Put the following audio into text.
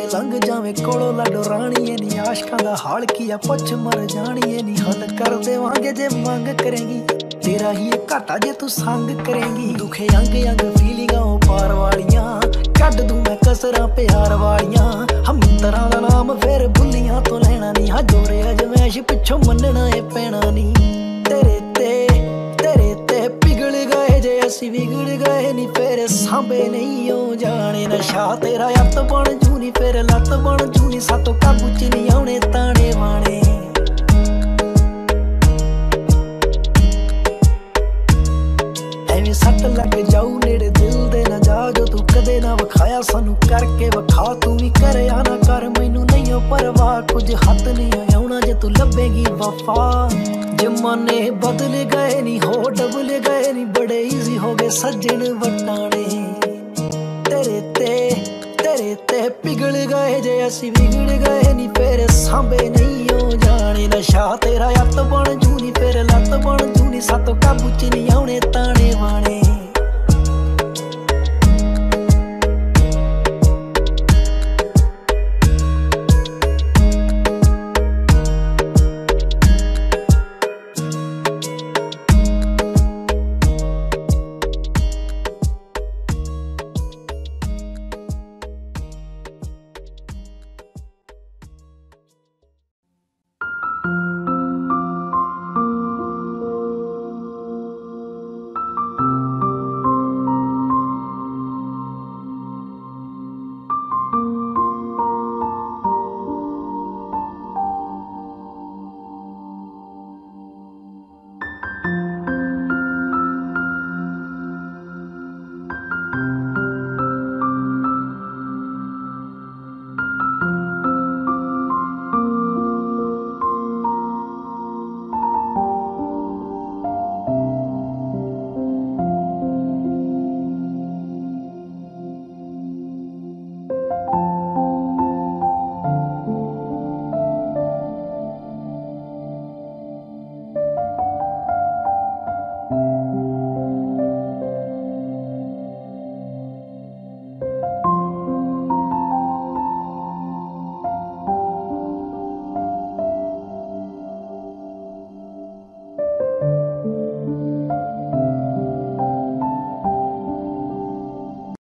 लंघ जावे कोलों लाडो राणीए नी आशकां दा हाल की आ पुछ मर जाणीए नी हल कर देवांगे जे मंग करेंगी तेरा ही घाटा जे तू संग करेंगी दुखे अंग अंग फीलिंगां पार वालियां कड दूं मैं कसरां प्यार वालियां हम मित्तरां दा नाम फिर भुल्लियां तो लेना नी हां जोरे अजमैश पिछों मनना ए पैना नी तेरे ते पिघल गए जे असी बिगड़ गए नी फिर सांभे नहीं हो जाने नशा तेरा अत बन जू नी फिर लत बन जू नी सातों काबू च नहीं आने ताने बाने सट लग जाऊ नेड़े दिल दे ना जा जो तू कदे ना विखाया सानू करके विखा तू भी करे ना कर मैनू नहीं हो परवाह कुछ हथ नहीं आउणा जे तू लभेगी वफा जमाने बदल गए नी हो डबल गए नी बड़े इजी हो गए सज्जन वटाने तेरे ते पिघल गए जे असी बिगड़ गए नी फिर सांभे नहीं हो जाने नशा तेरा अत बन जू नी फिर लत बन जू नी सातों काबू च नहीं आउणे ताने बाने